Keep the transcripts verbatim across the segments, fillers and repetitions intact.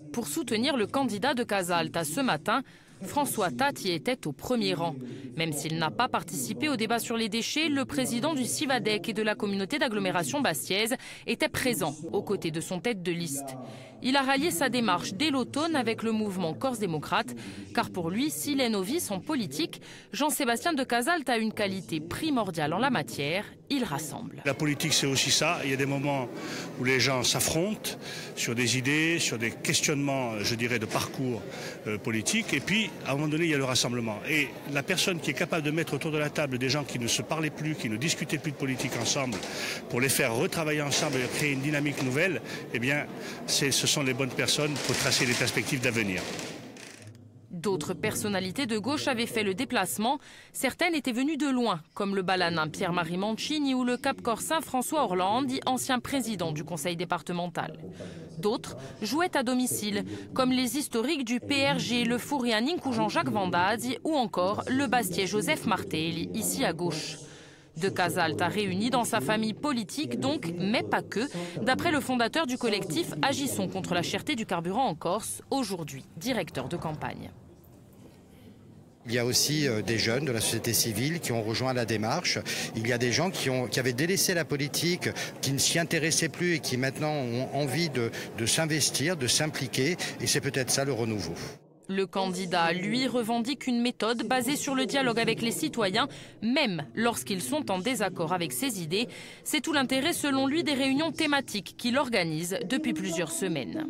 Pour soutenir le candidat de Casalta ce matin, François Tatt y était au premier rang. Même s'il n'a pas participé au débat sur les déchets, le président du Civadec et de la communauté d'agglomération bastiaise était présent aux côtés de son tête de liste. Il a rallié sa démarche dès l'automne avec le mouvement Corse démocrate, car pour lui, s'il est novice en politique, Jean-Sébastien de Casalta a une qualité primordiale en la matière, il rassemble. La politique, c'est aussi ça. Il y a des moments où les gens s'affrontent sur des idées, sur des questionnements, je dirais, de parcours euh, politique. Et puis, à un moment donné, il y a le rassemblement. Et la personne qui est capable de mettre autour de la table des gens qui ne se parlaient plus, qui ne discutaient plus de politique ensemble, pour les faire retravailler ensemble et créer une dynamique nouvelle, eh bien, ce sont les bonnes personnes pour tracer les perspectives d'avenir. D'autres personnalités de gauche avaient fait le déplacement. Certaines étaient venues de loin, comme le balanin Pierre-Marie Mancini ou le cap-corsain François Orlandi, ancien président du conseil départemental. D'autres jouaient à domicile, comme les historiques du P R G, le Fourianinque ou Jean-Jacques Vendazzi, ou encore le Bastiais Joseph Martelli, ici à gauche. De Casalta réuni dans sa famille politique donc, mais pas que, d'après le fondateur du collectif Agissons contre la cherté du carburant en Corse, aujourd'hui directeur de campagne. Il y a aussi des jeunes de la société civile qui ont rejoint la démarche. Il y a des gens qui, ont, qui avaient délaissé la politique, qui ne s'y intéressaient plus et qui maintenant ont envie de, de s'investir, de s'impliquer. Et c'est peut-être ça le renouveau. Le candidat, lui, revendique une méthode basée sur le dialogue avec les citoyens, même lorsqu'ils sont en désaccord avec ses idées. C'est tout l'intérêt, selon lui, des réunions thématiques qu'il organise depuis plusieurs semaines.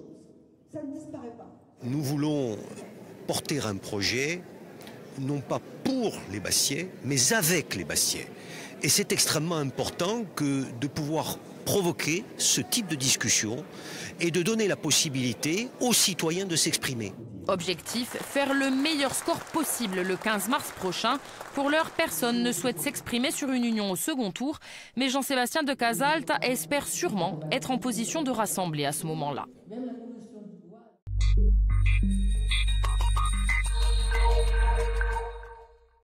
Nous voulons porter un projet, non pas pour les Bastiais, mais avec les Bastiais. Et c'est extrêmement important que de pouvoir provoquer ce type de discussion et de donner la possibilité aux citoyens de s'exprimer. Objectif, faire le meilleur score possible le quinze mars prochain. Pour l'heure, personne ne souhaite s'exprimer sur une union au second tour, mais Jean-Sébastien de Casalta espère sûrement être en position de rassembler à ce moment-là.